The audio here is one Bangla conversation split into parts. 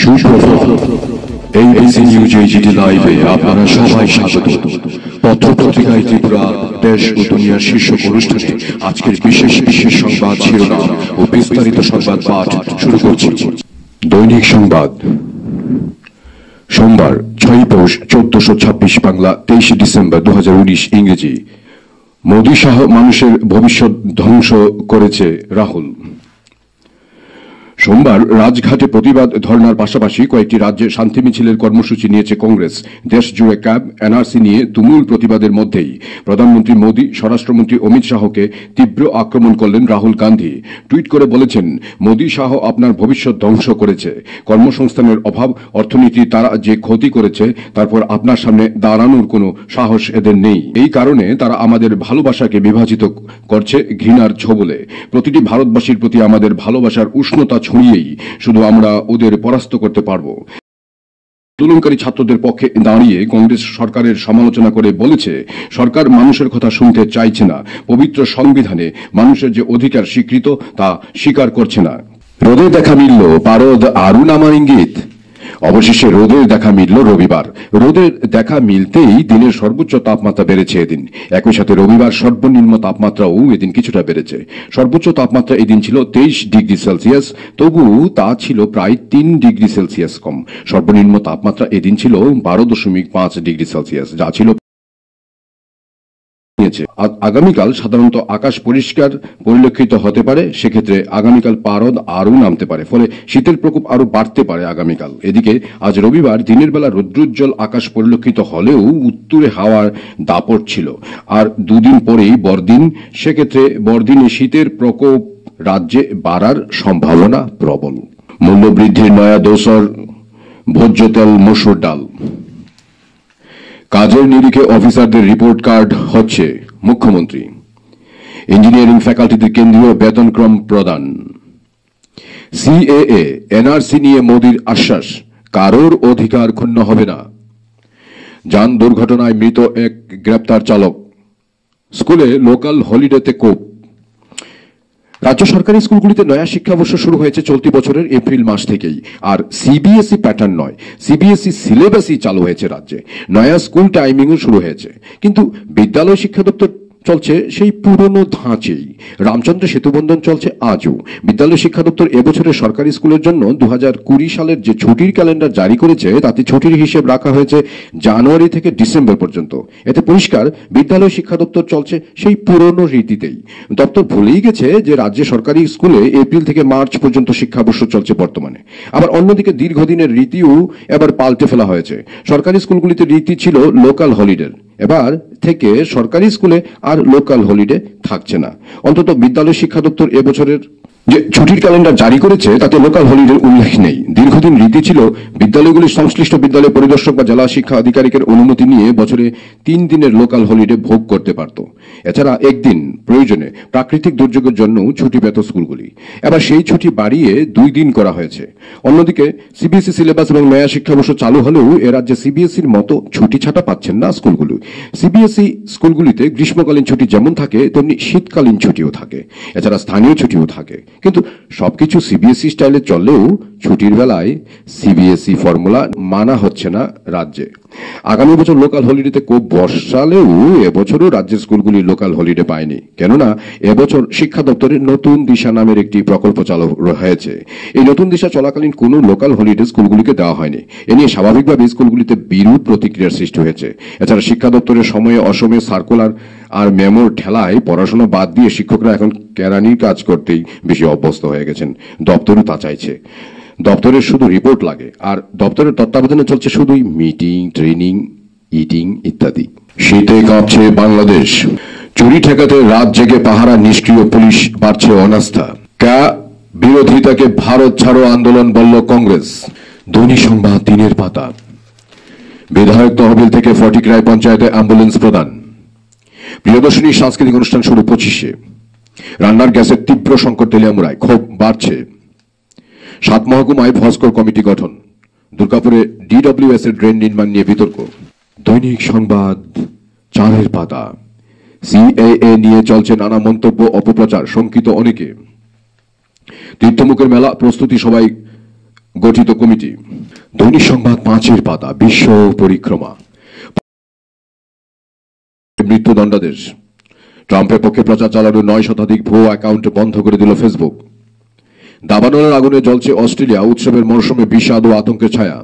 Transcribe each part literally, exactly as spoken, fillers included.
সুপ্রভাত। এবিসি নিউজ এইচডি লাইভে আপনারা সবাই স্বাগত। পত্র পত্রিকায় ত্রিপুরা দেশ ও দুনিয়ার শীর্ষক অনুষ্ঠানে আজকের বিশেষ বিশেষ সংবাদ শিরোনাম ও বিস্তারিত সংবাদ পাঠ শুরু করছি। দৈনিক সংবাদ, সোমবার ছয় পৌষ চোদ্দশো ছাব্বিশ বাংলা, তেইশে ডিসেম্বর দু হাজার উনিশ ইংরেজি। মোদী সহ মানুষের ভবিষ্যৎ ধ্বংস করেছে রাহুল। সোমবার রাজঘাটে প্রতিবাদ ধর্নার পাশাপাশি কয়েকটি রাজ্যে শান্তি মিছিলের কর্মসূচি নিয়েছে কংগ্রেস। দেশ জুড়ে ক্যাব এনআরসি নিয়ে তুমুল প্রতিবাদের মধ্যেই প্রধানমন্ত্রী মোদী স্বরাষ্ট্রমন্ত্রী অমিত শাহকে তীব্র আক্রমণ করলেন রাহুল গান্ধী। টুইট করে বলেছেন, মোদী শাহ আপনার ভবিষ্যৎ ধ্বংস করেছে। কর্মসংস্থানের অভাব, অর্থনীতি তারা যে ক্ষতি করেছে, তারপর আপনার সামনে দাঁড়ানোর কোনো সাহস এদের নেই। এই কারণে তারা আমাদের ভালোবাসাকে বিভাজিত করছে ঘৃণার ছোবলে। প্রতিটি ভারতবাসীর প্রতি আমাদের ভালোবাসার উষ্ণতা ছড়িয়েই শুধু আমরা ওদের পরাস্ত করতে পারব। আন্দোলনকারী ছাত্রদের পক্ষে দাঁড়িয়ে কংগ্রেস সরকারের সমালোচনা করে বলেছে, সরকার মানুষের কথা শুনতে চাইছে না। পবিত্র সংবিধানে মানুষের যে অধিকার স্বীকৃত তা স্বীকার করছে না। রোদে দেখা মিলল পারদ আরুণ আমার ইঙ্গিত। অবশেষে রোদের দেখা মিলল রবিবার। রোদের দেখা মিলতেই দিনের সর্বোচ্চ তাপমাত্রা বেড়েছে এদিন। একই সাথে রবিবার সর্বনিম্ন তাপমাত্রাও এদিন কিছুটা বেড়েছে। সর্বোচ্চ তাপমাত্রা এদিন ছিল তেইশ ডিগ্রি সেলসিয়াস, তবু তা ছিল প্রায় তিন ডিগ্রি সেলসিয়াস কম। সর্বনিম্ন তাপমাত্রা এদিন ছিল বারো দশমিক পাঁচ ডিগ্রি সেলসিয়াস, যা ছিল। আগামীকাল সাধারণত আকাশ পরিষ্কার পরিলক্ষিত হতে পারে। সেক্ষেত্রে আগামীকাল পারদ আরও নামতে পারে, ফলে শীতের প্রকোপ আরো বাড়তে পারে আগামীকাল। এদিকে আজ রবিবার দিনের বেলা রৌদ্রোজ্জ্বল আকাশ পরিলক্ষিত হলেও উত্তরে হাওয়ার দাপট ছিল। আর দুদিন পরেই বড়দিন। সেক্ষেত্রে বড়দিনে শীতের প্রকোপ রাজ্যে বাড়ার সম্ভাবনা প্রবল। মূল্যবৃদ্ধির নয়া দোসর ভোজ্য তেল, মসুর ডাল। কাজের নিরিখে অফিসারদের রিপোর্ট কার্ড হচ্ছে মুখ্যমন্ত্রী। ইঞ্জিনিয়ারিং ফ্যাকাল্টিতে কেন্দ্রীয় বেতনক্রম প্রদান। সিএএ এনআরসি নিয়ে মোদীর আশ্বাস, কারোর অধিকার ক্ষুণ্ণ হবে না। যান দুর্ঘটনায় মৃত এক গ্রেপ্তার চালক। স্কুলে লোকাল হলিডেতে কোপ। রাজ্য সরকারি স্কুলগুলিতে নয়া শিক্ষাবর্ষ শুরু হয়েছে চলতি বছরের এপ্রিল মাস থেকেই। আর সিবিএসই প্যাটার্ন নয়, সিবিএসই সিলেবাসই চালু হয়েছে রাজ্যে। নয়া স্কুল টাইমিংও শুরু হয়েছে, কিন্তু বিদ্যালয় শিক্ষা দপ্তর চলছে সেই পুরনো ধাঁচেই। রামচন্দ্র সেতুবন্ধন চলছে আজও। বিদ্যালয় শিক্ষা দপ্তর এবছরের সরকারি স্কুলের জন্য দু হাজার কুড়ি সালের যে ছুটির ক্যালেন্ডার জারি করেছে, তাতে ছুটির হিসেব রাখা হয়েছে জানুয়ারি থেকে ডিসেম্বর পর্যন্ত। এতে পরিষ্কার বিদ্যালয় শিক্ষা দপ্তর চলছে সেই পুরনো রীতিতেই। দপ্তর ভুলেই গেছে যে রাজ্যে সরকারি স্কুলে এপ্রিল থেকে মার্চ পর্যন্ত শিক্ষাবর্ষ চলছে বর্তমানে। আবার অন্যদিকে দীর্ঘদিনের রীতিও এবার পাল্টে ফেলা হয়েছে। সরকারি স্কুলগুলিতে রীতি ছিল লোকাল হলিডে, এবার থেকে সরকারি স্কুলে আর লোকাল হলিডে থাকছে না। অন্তত বিদ্যালয় শিক্ষা দপ্তর এবছরের যে ছুটির ক্যালেন্ডার জারি করেছে তাতে লোকাল হলিডের উল্লেখ নেই। দীর্ঘদিন রীতি ছিল বিদ্যালয়গুলির সংশ্লিষ্ট বিদ্যালয় পরিদর্শক বা জেলা শিক্ষা আধিকারিকের অনুমতি নিয়ে বছরে তিন দিনের লোকাল হলিডে ভোগ করতে পারত। এছাড়া একদিন প্রয়োজনে প্রাকৃতিক দুর্যোগের জন্য ছুটি পেত স্কুলগুলি। এবার সেই ছুটি বাড়িয়ে দুই দিন করা হয়েছে। অন্যদিকে সিবিএসই সিলেবাস এবং নয়া শিক্ষাবর্ষ চালু হলেও এ রাজ্যে সিবিএসইর মতো ছুটি ছাটা পাচ্ছেন না স্কুলগুলি। সিবিএসই স্কুলগুলিতে গ্রীষ্মকালীন ছুটি যেমন থাকে, তেমনি শীতকালীন ছুটিও থাকে। এছাড়া স্থানীয় ছুটিও থাকে। কিন্তু সবকিছু সিবিএসই স্টাইলে চললেও ছুটির বেলায় সিবিএসই ফর্মুলা মানা হচ্ছে না রাজ্যে। আগামী বছর লোকাল হলিডেতে কোপ বর্ষালেও এবছরও রাজ্যের স্কুলগুলি লোকাল হলিডে পায়নি, কেননা এবছর শিক্ষা দপ্তরের নতুন দিশা নামের একটি প্রকল্প চালু হয়েছে। এই নতুন দিশা চলাকালীন কোনো লোকাল হলিডে স্কুলগুলিকে দেওয়া হয়নি। এ নিয়ে স্বাভাবিকভাবে স্কুলগুলিতে বিরূপ প্রতিক্রিয়ার সৃষ্টি হয়েছে। এছাড়া শিক্ষা দপ্তরের সময়ে অসময়ে সার্কুলার আর মেমোর ঠেলায় পড়াশোনা বাদ দিয়ে শিক্ষকরা এখন কেরানির কাজ করতেই বেশি অভ্যস্ত হয়ে গেছেন। দপ্তরও তা চাইছে। দপ্তরের শুধু রিপোর্ট লাগে, আর দপ্তরের তত্ত্বাবধানে চলছে শুধুই মিটিং, ট্রেনিং, ইটিং ইত্যাদি। শীতে কাঁপছে বাংলাদেশ। চুরি ঠেকাতে রাত জেগে পাহারা নিষ্ক্রিয় পুলিশ, বাড়ছে অনাস্থা। ক্যা বিরোধিতাকে ভারত ছাড়ো আন্দোলন বলল কংগ্রেস। দৈনিক সংবাদ দিনের পাতা। বিধায়ক তহবিল থেকে ফটিকরায় পঞ্চায়েতে অ্যাম্বুলেন্স প্রদান। প্রিয়দর্শনী সাংস্কৃতিক অনুষ্ঠান শুরু পঁচিশে। রান্নার গ্যাসের তীব্র সংকট তেলিয়ামুড়ায়, ক্ষোভ বাড়ছে। সাত মহকুমায় ভস্কর কমিটি গঠন। দুর্গাপুরে ডিডব্লিউএস এর ড্রেন নির্মাণ নিয়ে বিতর্ক। দৈনিক সংবাদ চারের পাতা। সিএএ নিয়ে চলছে নানা মন্তব্য, অপপ্রচার, শঙ্কিত অনেকে। তীর্থমুখের মেলা প্রস্তুতি সভায় গঠিত কমিটি। দৈনিক সংবাদ পাঁচের পাতা, বিশ্ব পরিক্রমা, মৃত্যুদণ্ডাদেশ, ট্রাম্পের পক্ষে প্রচার চালানো নয় শতাধিক ভুয়ো অ্যাকাউন্ট বন্ধ করে দিল ফেসবুক। দাবানলের আগুনে জ্বলছে অস্ট্রেলিয়া, উৎসবের মরশুমে বিষাদ ও আতঙ্কের ছায়া।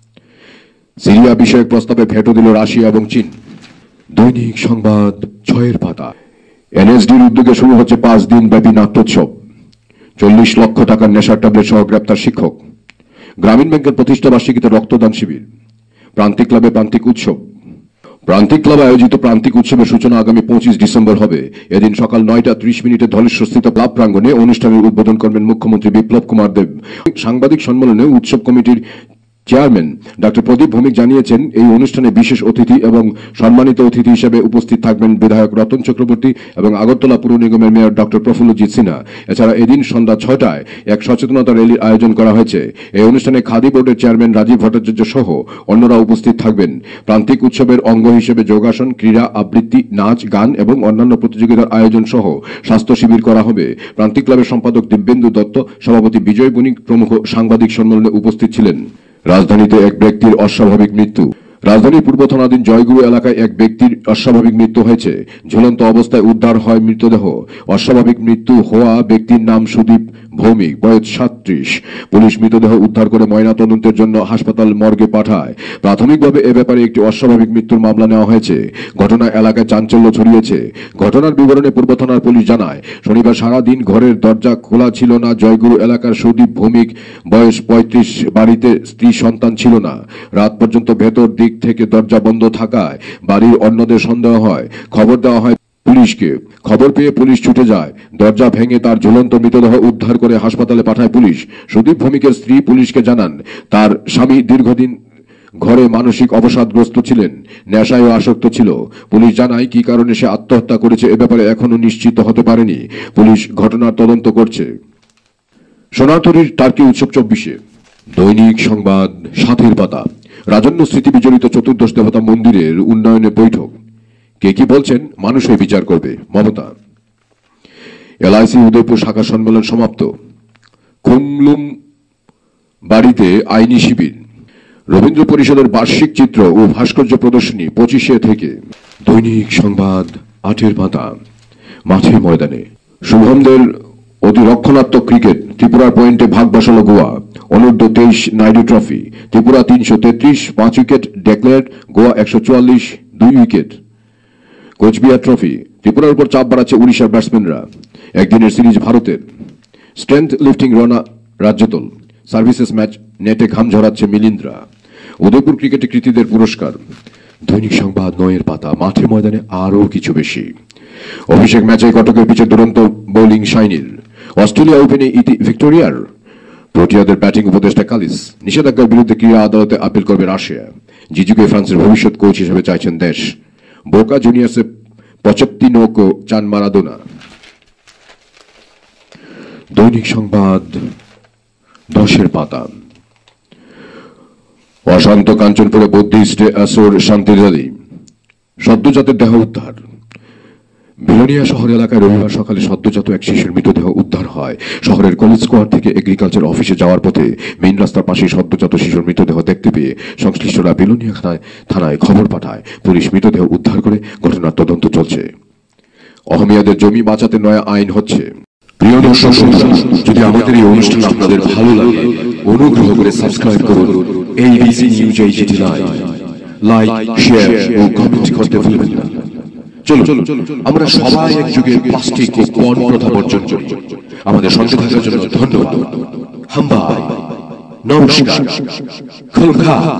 সিরিয়া বিষয়ক প্রস্তাবে ভেটো দিল রাশিয়া এবং চীন। দৈনিক সংবাদ ছয়ের পাতা, এনএসডির উদ্যোগে শুরু হচ্ছে পাঁচ দিন ব্যাপী নাট্যোৎসব। চল্লিশ লক্ষ টাকার নেশার ট্যাবলেট সহ গ্রেপ্তার শিক্ষক। গ্রামীণ ব্যাংকের প্রতিষ্ঠা বার্ষিকীতে রক্তদান শিবির। প্রান্তিক ক্লাবে প্রান্তিক উৎসব। প্রান্তিক ক্লাবে আয়োজিত প্রান্তিক উৎসবের সূচনা আগামী পঁচিশ ডিসেম্বর হবে। এদিন সকাল নয়টা ত্রিশ মিনিটে ধলেশ্বরস্থিত ক্লাব প্রাঙ্গণে অনুষ্ঠানের উদ্বোধন করবেন মুখ্যমন্ত্রী বিপ্লব কুমার দেব। সাংবাদিক সম্মেলনে উৎসব কমিটির চেয়ারম্যান ডক্টর প্রদীপ ভৌমিক জানিয়েছেন, এই অনুষ্ঠানে বিশেষ অতিথি এবং সম্মানিত অতিথি হিসেবে উপস্থিত থাকবেন বিধায়ক রতন চক্রবর্তী এবং আগরতলা পুর নিগমের মেয়র ডক্টর প্রফুল্লজিৎ সিনহা। এছাড়া এদিন সন্ধ্যা ছয়টায় এক সচেতনতা র্যালির আয়োজন করা হয়েছে। এই অনুষ্ঠানে খাদি বোর্ডের চেয়ারম্যান রাজীব ভট্টাচার্য সহ অন্যরা উপস্থিত থাকবেন। প্রান্তিক উৎসবের অঙ্গ হিসেবে যোগাসন, ক্রীড়া, আবৃত্তি, নাচ, গান এবং অন্যান্য প্রতিযোগিতার আয়োজন সহ স্বাস্থ্য শিবির করা হবে। প্রান্তিক ক্লাবের সম্পাদক দিব্যেন্দু দত্ত, সভাপতি বিজয় বণিক প্রমুখ সাংবাদিক সম্মেলনে উপস্থিত ছিলেন। রাজধানীতে এক ব্যক্তির অস্বাভাবিক মৃত্যু। রাজধানীর পূর্ব থানাধীন জয়গুরু এলাকায় এক ব্যক্তির অস্বাভাবিক মৃত্যু হয়েছে। ঝুলন্ত অবস্থায় উদ্ধার হয় মৃতদেহ। অস্বাভাবিক মৃত্যু হওয়া ব্যক্তির নাম সুদীপ ভৌমিক, বয়স সাতত্রিশ। পুলিশ মৃতদেহ উদ্ধার করে ময়নাতদন্তের জন্য হাসপাতাল মর্গে পাঠায়। প্রাথমিকভাবে এ ব্যাপারে একটি অস্বাভাবিক মৃত্যুর মামলা নেওয়া হয়েছে। ঘটনা এলাকায় চাঞ্চল্য ছড়িয়েছে। ঘটনার বিবরণে পূর্ব থানার পুলিশ জানায়, শনিবার সারাদিন ঘরের দরজা খোলা ছিল না জয়গুরু এলাকার সুদীপ ভৌমিক, বয়স পঁয়ত্রিশ। বাড়িতে স্ত্রী সন্তান ছিল না। রাত পর্যন্ত ভেতর দিক থেকে দরজা বন্ধ থাকায় বাড়ির অন্যদের সন্দেহ হয়। খবর দেওয়া হয় পুলিশকে। খবর পেয়ে পুলিশ ছুটে যায়। দরজা ভেঙে তার ঝুলন্ত মৃতদেহ উদ্ধার করে হাসপাতালে পাঠায় পুলিশ। সুদীপ ভৌমিকের স্ত্রী পুলিশকে জানান, তার স্বামী দীর্ঘদিন ঘরে মানসিক অবসাদগ্রস্ত ছিলেন, নেশায় আসক্ত ছিল। পুলিশ জানায়, কি কারণে সে আত্মহত্যা করেছে এ ব্যাপারে এখনো নিশ্চিত হতে পারেনি। পুলিশ ঘটনার তদন্ত করছে। সোনাতরীর টার্কি উৎসব চব্বিশে। দৈনিক সংবাদ সাতের পাতা, রাজন্য স্মৃতি বিজড়িত চতুর্দশ দেবতা মন্দিরের উন্নয়নের বৈঠক। কে কি বলছেন, মানুষই বিচার করবে, মমতা। এলআইসি উদয়পুর শাখা সম্মেলন সমাপ্ত। খুমলুম বাড়িতে আইনি শিবির। রবীন্দ্র পরিষদের বার্ষিক চিত্র ও ভাস্কর্য প্রদর্শনী পঁচিশে থেকে। দৈনিক সংবাদ আটের পাতা, মাঠে ময়দানে শুভমদের অতি রক্ষণাত্মক ক্রিকেট। ত্রিপুরার পয়েন্টে ভাগ বসাল গোয়া। অনূর্ধ্ব তেইশ নাইডু ট্রফি। ত্রিপুরা তিনশো তেত্রিশ, পাঁচ উইকেট ডেক্লেয়ার। গোয়া একশো চুয়াল্লিশ, দুই উইকেট। কোচবিহার ট্রফি। ত্রিপুরার উপর চাপ বাড়াচ্ছে উড়িষ্যার ব্যাটসম্যানরা। একদিনের সিরিজ ভারতের। স্ট্রেংথ লিফটিং রনা রাজ্যদল। সার্ভিসেস ম্যাচ, নেটে ঘাম ঝরাচ্ছে মিলিন্দ্রা। উদয়পুর ক্রিকেটে কৃতীদের পুরস্কার। দৈনিক সংবাদ নয়ের পাতা, মাঠে ময়দানে আরও কিছু বেশি। অভিষেক ম্যাচে কটকের পিছে দুরন্ত বোলিং শাইনির। অস্ট্রেলিয়া ওপেনে ইতি ভিক্টোরিয়ার। প্রোটিয়াদের ব্যাটিং উপদেষ্টা কালিস। নিষেধাজ্ঞার বিরুদ্ধে ক্রীড়া আদালতে আপিল করবে রাশিয়া। জিজুকে ফ্রান্সের ভবিষ্যৎ কোচ হিসেবে চাইছেন দেশ। বোকা জুনিয়র্সে পঁচাত্তর নৌকো চান মারাদোনা। দৈনিক সংবাদ দশের পাতা, অশান্ত কাঞ্চনপুরে বুদ্ধিস্টে আসর শান্তিদাদি। সদ্যজাতের দেহ উদ্ধার। বিলোনিয়া শহর এলাকায় রবিবার সকালে সদ্যজাত এক শিশুর মৃতদেহ উদ্ধার হয়। শহরের কলেজ স্কোয়ার থেকে এগ্রিকালচার অফিসে যাওয়ার পথে মেইন রাস্তার পাশে সদ্যজাত শিশুর মৃতদেহ দেখতে পেয়ে সংশ্লিষ্টরা বিলোনিয়া থানায় খবর পাঠায়। পুলিশ মৃতদেহ উদ্ধার করে ঘটনার তদন্ত চলছে। অহমিয়াদের জমি বাঁচাতে নয়া আইন হচ্ছে। প্রিয় দর্শক শ্রোতা, যদি আমাদের এই অনুষ্ঠান আপনাদের ভালো লাগে, অনুগ্রহ করে সাবস্ক্রাইব করুন ABC news HD live. Like, share ও কমেন্ট করতে ভুলবেন না। চলো আমরা সবাই একযোগে প্লাস্টিক ও পণ প্রথা বর্জন করি। আমাদের সঙ্গে থাকার জন্য ধন্যবাদ। হাম্বা, নমস্কার, খুলখা।